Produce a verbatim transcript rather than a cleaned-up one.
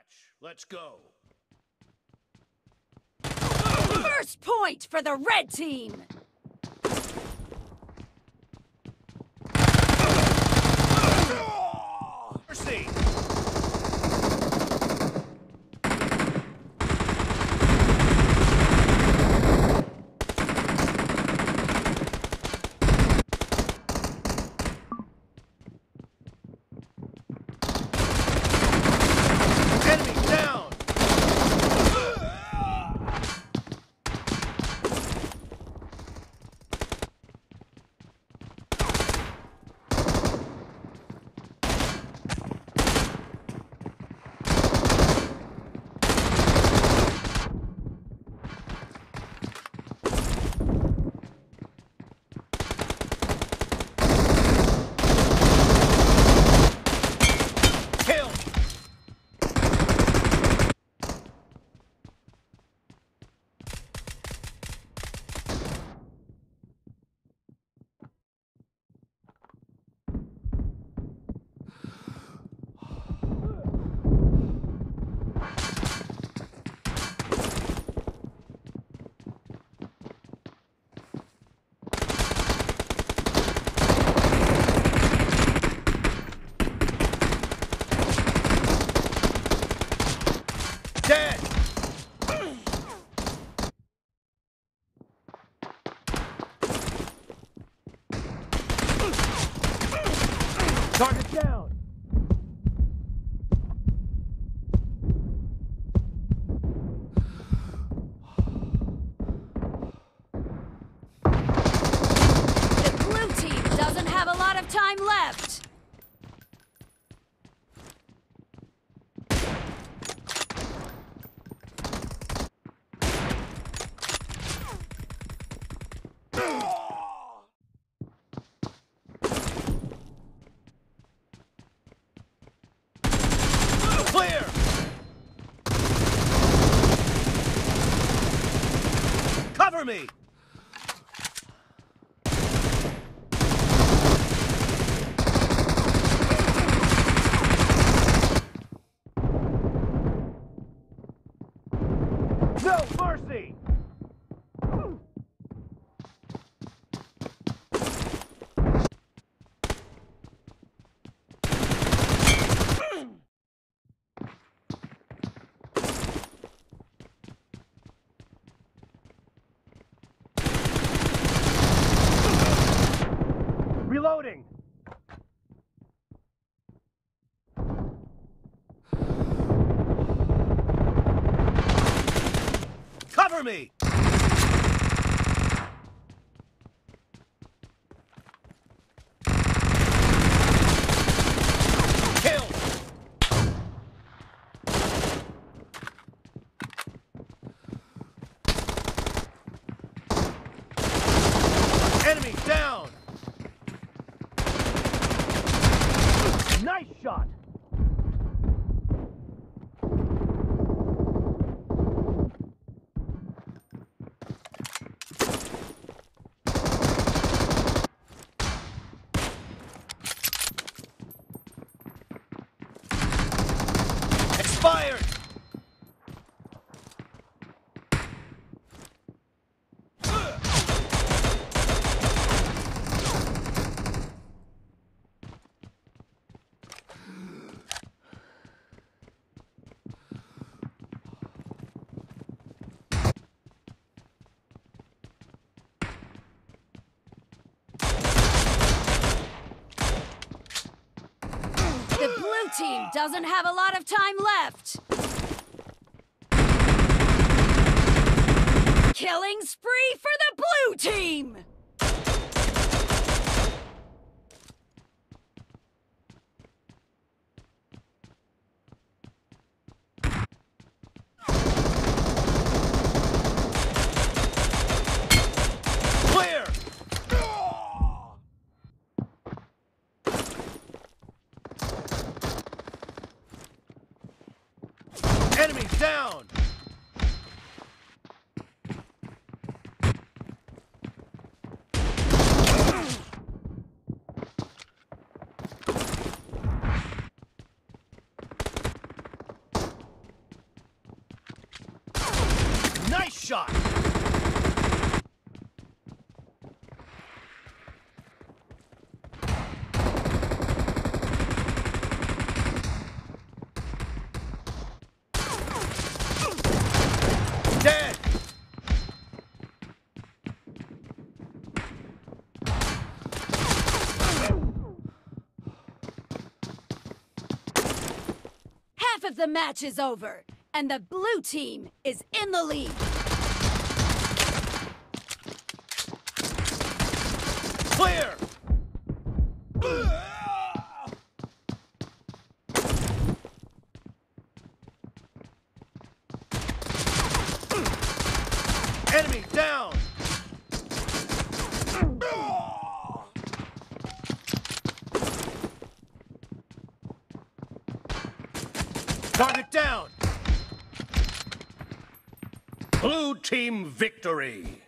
match. Let's go. First point for the red team. Mercy. Dead! Target down! The blue team doesn't have a lot of time left. Clear! Cover me! No mercy! Reloading! Cover me! Kill! Enemy down! Nice shot! Expired! The blue team doesn't have a lot of time left. Killing spree for the blue team! Clear! Enemy down! shot! Dead! Half of the match is over, and the blue team is in the lead. Clear! Enemy down! Target down! Blue team victory!